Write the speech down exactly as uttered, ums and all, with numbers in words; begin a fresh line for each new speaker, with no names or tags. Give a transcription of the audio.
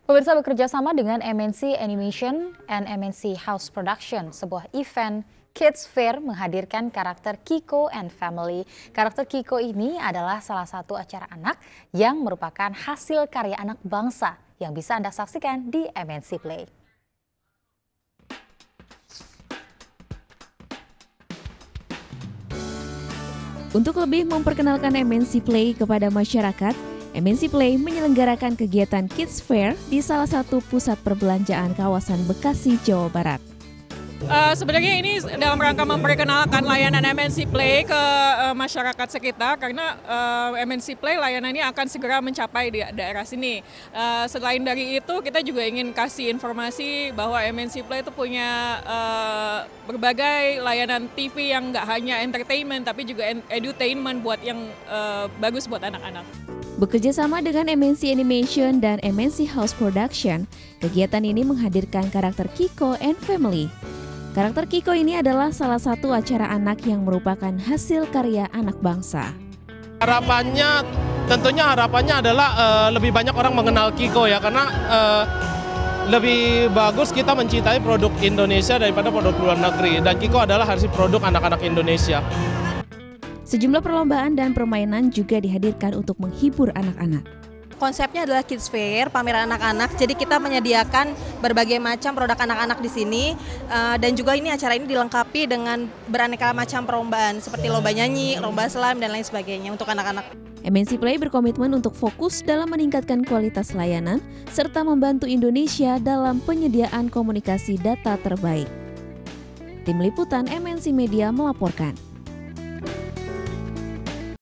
Pemirsa bekerja sama dengan M N C Animation and M N C House Production, sebuah event Kids Fair menghadirkan karakter Kiko and Family. Karakter Kiko ini adalah salah satu acara anak yang merupakan hasil karya anak bangsa yang bisa Anda saksikan di M N C Play.
Untuk lebih memperkenalkan M N C Play kepada masyarakat, M N C Play menyelenggarakan kegiatan Kids Fair di salah satu pusat perbelanjaan kawasan Bekasi, Jawa Barat.
Uh, sebenarnya ini dalam rangka memperkenalkan layanan M N C Play ke uh, masyarakat sekitar karena uh, M N C Play layanannya akan segera mencapai di daerah sini. Uh, selain dari itu kita juga ingin kasih informasi bahwa M N C Play itu punya uh, berbagai layanan T V yang nggak hanya entertainment tapi juga edutainment buat yang uh, bagus buat anak-anak.
Bekerja sama dengan M N C Animation dan M N C House Production, kegiatan ini menghadirkan karakter Kiko and Family. Karakter Kiko ini adalah salah satu acara anak yang merupakan hasil karya anak bangsa.
Harapannya, tentunya harapannya adalah uh, lebih banyak orang mengenal Kiko ya, karena uh, lebih bagus kita mencintai produk Indonesia daripada produk luar negeri. Dan Kiko adalah hasil produk anak-anak Indonesia.
Sejumlah perlombaan dan permainan juga dihadirkan untuk menghibur anak-anak.
Konsepnya adalah Kids Fair, pameran anak-anak. Jadi kita menyediakan berbagai macam produk anak-anak di sini, uh, dan juga ini acara ini dilengkapi dengan beraneka macam perlombaan seperti lomba nyanyi, lomba slime dan lain sebagainya untuk anak-anak.
M N C Play berkomitmen untuk fokus dalam meningkatkan kualitas layanan serta membantu Indonesia dalam penyediaan komunikasi data terbaik. Tim Liputan M N C Media melaporkan.